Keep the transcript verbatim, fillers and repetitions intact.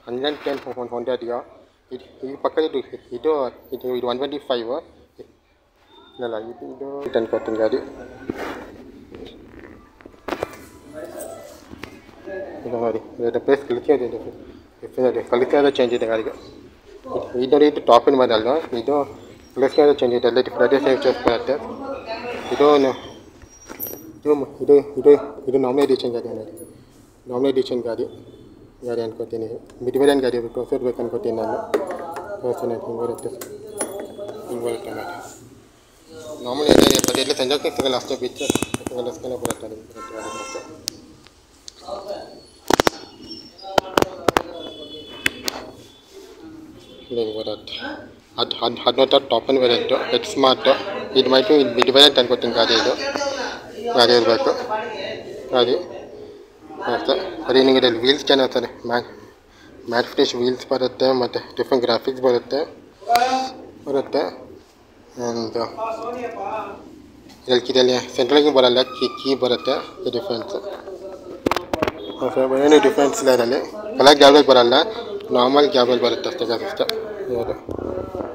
hundred ten ಹೊಂಟೆ ಇದೆಯಾ ಇದು ಈ ಪಕ್ಕದ ಇದು ಇದು ಇದು ಇದು ಒನ್ ಟ್ವೆಂಟಿ ಫೈವ್ ಇಲ್ಲ ಇದು ಇದು ಟೆನ್ ಕೊಡ್ತೀನಿ ಗಾಡಿ ಇದು ನೋಡಿ ಇದು ಪ್ಲೇಸ್ ಕಲಿಕೆ ಇದೆ ಇದು ಕಲಿಕೆ ಚೇಂಜ್ ಇದೆ ಗಾಡಿಗೆ ಇದು ನೋಡಿ ಇದು ಟಾಪಿನ ಮೇಲೆ ಅಲ್ವಾ ಇದು ಪ್ಲೇಸ್ಗೆ ಚೇಂಜ್ ಇದೆ ಎಲ್ಲ ಡಿಫ್ರೆಂಟ್ ಫೀಚರ್ಸ್ ಬರುತ್ತೆ ಇದು ಇದು ಇದು ಇದು ಇದು ನಾರ್ಮಲ್ ಎಡಿಷನ್ ಗಾಡಿ ನೋಡಿ ನಾರ್ಮಲ್ ಎಡಿಷನ್ ಗಾಡಿ ಗಾಡಿ ಅನ್ಕೋತೀನಿ ಮಿಡ್ ವೇರಿಯಂಟ್ ಗಾಡಿ ಹೊಸದು ಬೇಕು ಅನ್ಕೋತೀನಿ ನಾನು ತೋರಿಸ್ತೀನಿ ಹಿಂಗೆ ಬರುತ್ತೆ ಹಿಂಗೆ ಬರುತ್ತೆ ನೋಡಿ ನಾರ್ಮಲ್ ಇದೆ ಬಟ್ ಎಲ್ಲ ಸಂಜೆ ಸಿಗಲ್ಲ ಅಷ್ಟೇ ಪಿಕ್ಚರ್ ಸಿಗಲ್ಲ ಬರುತ್ತೆ ಹಿಂಗೆ ಬರುತ್ತೆ ಅದು ಅದು ಹದಿನೊತ್ತು ಟಾಪನ್ ವೇರಿಯಂಟು ಎಕ್ಸ್ ಸ್ಮಾರ್ಟು ಇದು ಮೈಟು ಇದು ಮಿಡ್ ವೇರಿಯಂಟ್ ಅನ್ಕೋತೀನಿ ಗಾಡಿ ಇದು ಗಾಡಿ ಇರಬೇಕು ಗಾಡಿ ಮತ್ತೆ ಬರೀ ನಿಮಗೆ ಇದರಲ್ಲಿ ವೀಲ್ಸ್ ಚೆನ್ನಾಗ್ತಾರೆ ಮ್ಯಾಟ್ ಮ್ಯಾಟ್ ಫಿನಿಶ್ ವೀಲ್ಸ್ ಬರುತ್ತೆ ಮತ್ತು ಡಿಫ್ರೆಂಟ್ ಗ್ರಾಫಿಕ್ಸ್ ಬರುತ್ತೆ ಬರುತ್ತೆ ಆ್ಯಂಡ್ ಇದರಲ್ಲಿ ಇದರಲ್ಲಿ ಸೆಂಟ್ರಲಿಗೆ ಬರೋಲ್ಲ ಕೀ ಕೀ ಬರುತ್ತೆ ಈ ಡಿಫ್ರೆನ್ಸು ಏನು ಡಿಫ್ರೆನ್ಸ್ ಇಲ್ಲ ಇದರಲ್ಲಿ ಕಲರ್ ಗ್ಯಾಬ್ರಲ್ಲಿ ಬರೋಲ್ಲ ನಾರ್ಮಲ್ ಗ್ಯಾಬಲ್ಲಿ ಬರುತ್ತೆ ಅಷ್ಟೇ ಜಾಸ್ತಿ ಇವರು